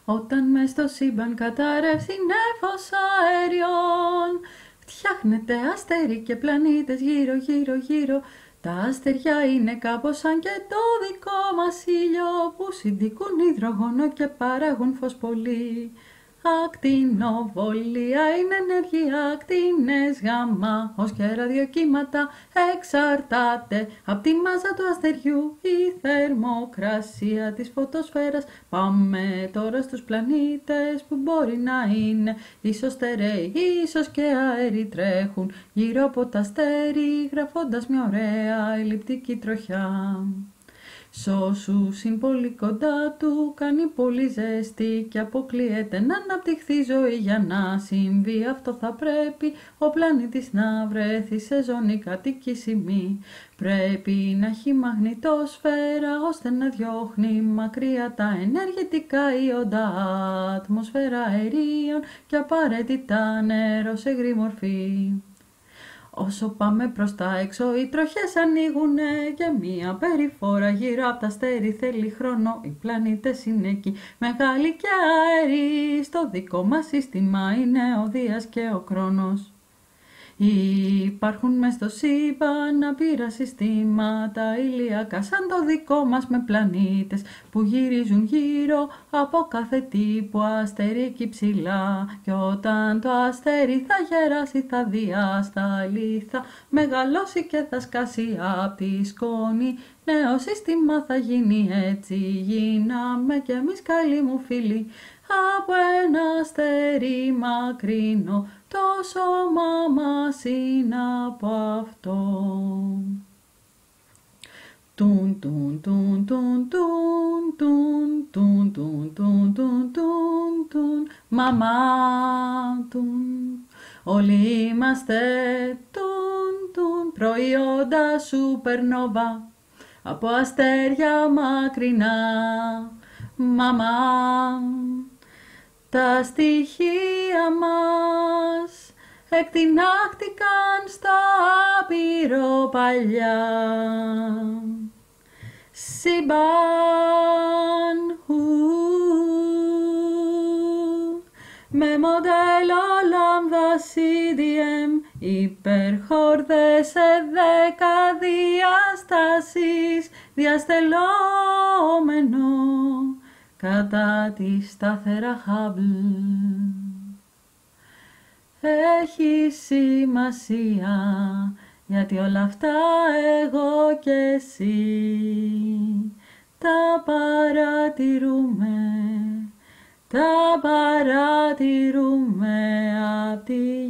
Όταν μες στο σύμπαν καταρρεύσει νέφος αέριων, φτιάχνεται αστέρι και πλανήτες γύρω γύρω γύρω. Τα αστεριά είναι κάπως σαν και το δικό μας ήλιο, που συντικούν υδρογόνο και παράγουν φως πολύ. Ακτινοβολία είναι ενέργεια, ακτίνες γάμα, ως και ραδιοκύματα εξαρτάται από τη μάζα του αστεριού η θερμοκρασία της φωτοσφαίρας. Πάμε τώρα στους πλανήτες που μπορεί να είναι ίσως στερέοι, ίσως και αέρι τρέχουν γύρω από τα αστέρι, γραφώντας μια ωραία ελλειπτική τροχιά. Σ' όσους είναι πολύ κοντά του κάνει πολύ ζέστη και αποκλείεται να αναπτυχθεί ζωή. Για να συμβεί αυτό θα πρέπει ο πλανήτης να βρεθεί σε ζώνη κατοικήσιμη. Πρέπει να έχει μαγνητόσφαιρα ώστε να διώχνει μακριά τα ενεργητικά ιόντα, ατμοσφαίρα αερίων και απαραίτητα νερό σε υγρή μορφή. Όσο πάμε προς τα έξω οι τροχές ανοίγουνε και μία περιφόρα γύρω από τα αστέρι θέλει χρόνο. Οι πλανήτες είναι εκεί μεγάλοι και αέρι, στο δικό μας σύστημα είναι ο Δίας και ο Χρόνος. Υπάρχουν μες στο σύμπαν απείρα συστήματα ηλιακά σαν το δικό μας, με πλανήτες που γυρίζουν γύρω από κάθε τύπου αστέρι εκεί ψηλά. Και όταν το αστέρι θα γεράσει θα διασταλεί, θα μεγαλώσει και θα σκάσει απ' τη σκόνη. Νέο σύστημα θα γίνει, έτσι γίναμε κι εμείς καλοί μου φίλοι. Από ένα αστέρι μακρινό το σώμα μας είναι από αυτό. Τουν τουν τουν τουν τουν τουν τουν τουν τουν τουν τουν τουν μαμά τουν. Όλοι είμαστε τουν τουν προϊόντα σούπερνόβα από αστέρια μακρινά. Μαμά, τα στοιχεία μας εκτινάχτηκαν στα άπειρο παλιά. Σύμπαν, με μοντέλο λάμδα CDM, υπερχόρδες σε 10 διαστάσεις, διαστελόμενο κατά τη σταθερά Hubble. Έχει σημασία γιατί όλα αυτά εγώ και εσύ τα παρατηρούμε απ' τη